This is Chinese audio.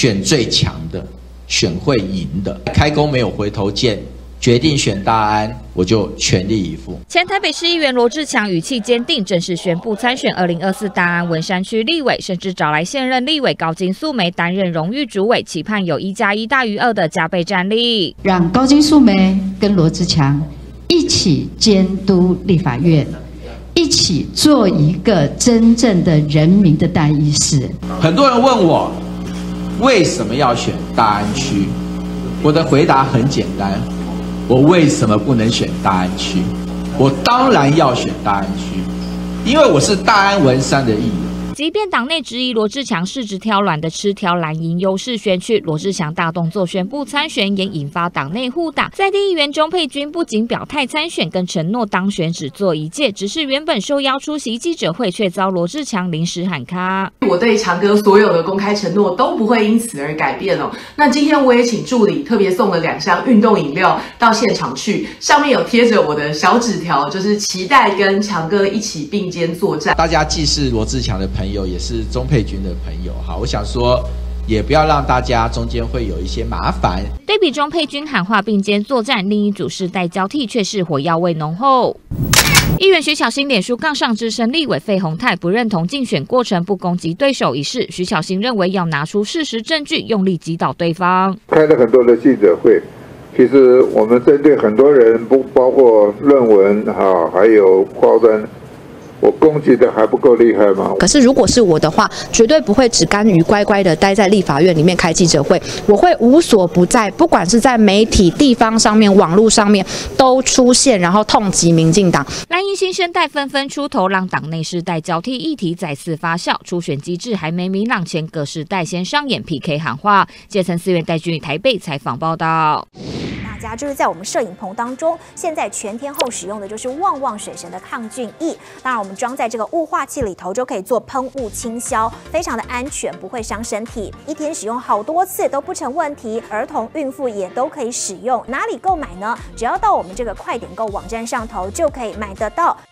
选最强的，选会赢的，开工没有回头箭。 决定选大安，我就全力以赴。 前台北市议员罗志强语气坚定，正式宣布参选2024大安文山区立委，甚至找来现任立委高金素梅担任荣誉主委，期盼有1+1大于2的加倍战力， 让高金素梅跟罗志强一起监督立法院，一起做一个真正的人民的代议士。 很多人问我为什么要选大安区，我的回答很简单。 我为什么不能选大安区？我当然要选大安区，因为我是大安文山的议员。 即便党内质疑罗志强是只挑软的吃，挑蓝营优势选区，罗志强大动作宣布参选，也引发党内互打。在地议员钟佩君不仅表态参选，更承诺当选只做一届，只是原本受邀出席记者会，却遭罗志强临时喊卡。 我对强哥所有的公开承诺都不会因此而改变哦。那今天我也请助理特别送了2箱运动饮料到现场去，上面有贴着我的小纸条，就是期待跟强哥一起并肩作战。 大家既是罗志强的朋友，也是钟佩君的朋友，好，我想说。 也不要让大家中间会有一些麻烦。 对比钟佩君喊话并肩作战，另一组世代交替却是火药味浓厚。议员徐巧芯脸书杠上资深立委费鸿泰不认同竞选过程不攻击对手一事，徐巧芯认为要拿出事实证据，用力击倒对方。 开了很多的记者会，其实我们针对很多人，不包括论文还有夸张。 我攻击的还不够厉害吗？ 可是如果是我的话，绝对不会只甘于乖乖的待在立法院里面开记者会，我会无所不在，不管是在媒体、地方上面、网络上面都出现，然后痛击民进党。 蓝营新生代纷纷出头，让党内世代交替议题再次发酵。初选机制还没明朗前，各世代先上演 PK 喊话。阶层4院戴君台北采访报道。 大家就是在我们摄影棚当中，现在全天候使用的就是旺旺水神的抗菌液。当然，我们装在这个雾化器里头就可以做喷雾清消，非常的安全，不会伤身体。一天使用好多次都不成问题，儿童、孕妇也都可以使用。哪里购买呢？只要到我们这个快点购网站上头就可以买得到。